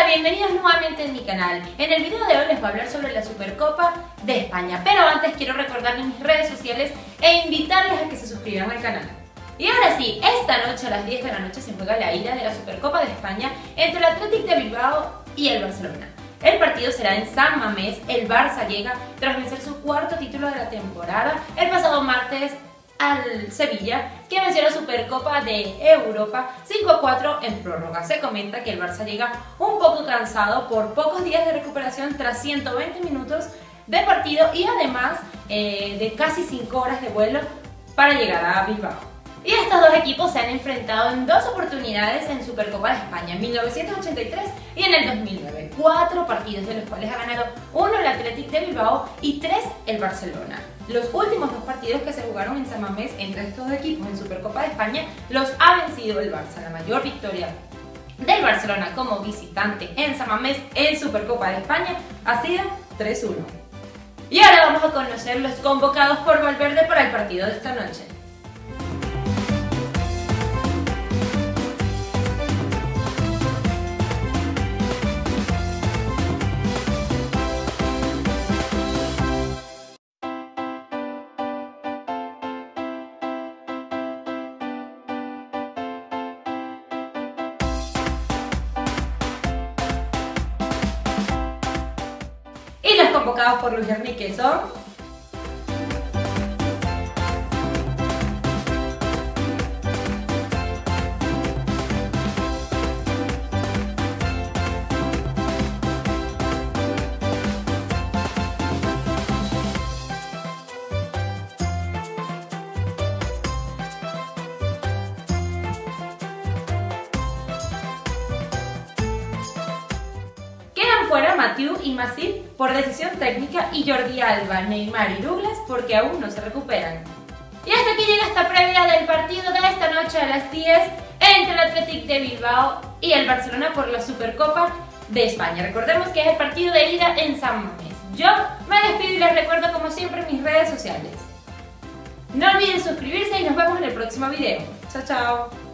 bienvenidos nuevamente en mi canal. En el video de hoy les voy a hablar sobre la Supercopa de España, pero antes quiero recordarles mis redes sociales e invitarles a que se suscriban al canal. Y ahora sí, esta noche a las 10 de la noche se juega la ida de la Supercopa de España entre el Athletic de Bilbao y el Barcelona. El partido será en San Mamés. El Barça llega tras vencer su cuarto título de la temporada el pasado martes al Sevilla, que venció la Supercopa de Europa 5-4 en prórroga. Se comenta que el Barça llega un poco cansado por pocos días de recuperación tras 120 minutos de partido y además de casi 5 horas de vuelo para llegar a Bilbao. Y estos dos equipos se han enfrentado en dos oportunidades en Supercopa de España, en 1983 y en el 2009. 4 partidos, de los cuales ha ganado uno el Athletic de Bilbao y 3 el Barcelona. Los últimos 2 partidos que se jugaron en San Mamés entre estos dos equipos en Supercopa de España los ha vencido el Barça. La mayor victoria del Barcelona como visitante en San Mamés en Supercopa de España ha sido 3-1. Y ahora vamos a conocer los convocados por Valverde para el partido de esta noche. Y los convocados por Luis Enrique son: fuera Mathieu y Masip por decisión técnica y Jordi Alba, Neymar y Douglas porque aún no se recuperan. Y hasta aquí llega esta previa del partido de esta noche a las 10 entre el Athletic de Bilbao y el Barcelona por la Supercopa de España. Recordemos que es el partido de ida en San Mamés. Yo me despido y les recuerdo como siempre mis redes sociales. No olviden suscribirse y nos vemos en el próximo video. Chao, chao.